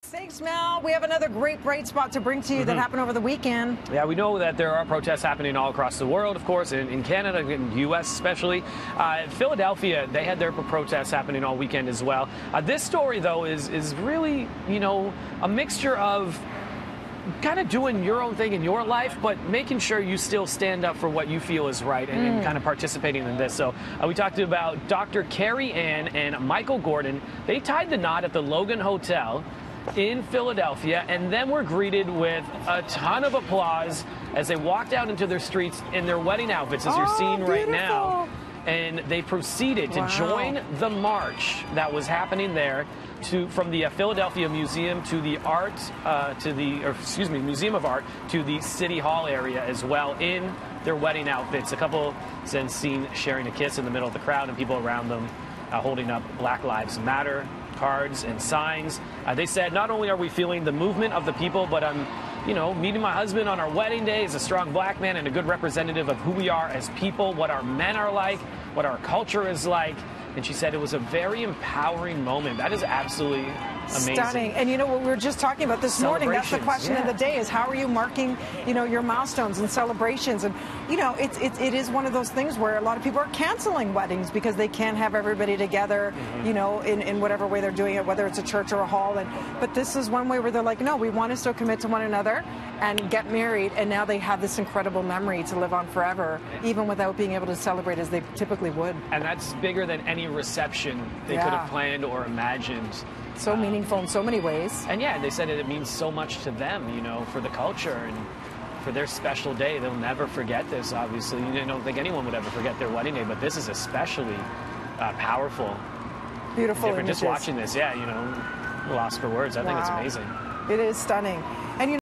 Thanks, Mel. We have another great bright spot to bring to you that happened over the weekend. Yeah, we know that there are protests happening all across the world, of course, in Canada, in the U.S. especially. Philadelphia, they had their protests happening all weekend as well. This story, though, is really, a mixture of kind of doing your own thing in your life, but making sure you still stand up for what you feel is right and kind of participating in this. So we talked about Dr. Carrie Ann and Michael Gordon. They tied the knot at the Logan Hotel in Philadelphia, and then were greeted with a ton of applause as they walked out into their streets in their wedding outfits, as you're seeing right now. And they proceeded to join the march that was happening there from the Philadelphia Museum to the Museum of Art to the City Hall area as well in their wedding outfits. A couple then seen sharing a kiss in the middle of the crowd, and people around them holding up Black Lives Matter cards and signs. They said, not only are we feeling the movement of the people, but I'm meeting my husband on our wedding day as a strong black man and a good representative of who we are as people, what our men are like, what our culture is like. And she said it was a very empowering moment. That is absolutely amazing. Stunning. And what we were just talking about this morning, that's the question of the day, is how are you marking, your milestones and celebrations? And, it is one of those things where a lot of people are canceling weddings because they can't have everybody together, in whatever way they're doing it, whether it's a church or a hall. But this is one way where they're like, no, we want to still commit to one another and get married. And now they have this incredible memory to live on forever, even without being able to celebrate as they typically would. And that's bigger than any reception they could have planned or imagined. So meaningful in so many ways. And they said it means so much to them, for the culture and for their special day. They'll never forget this, obviously. I don't think anyone would ever forget their wedding day, but this is especially powerful. Beautiful images. Just watching this, lost for words. I think it's amazing. It is stunning. And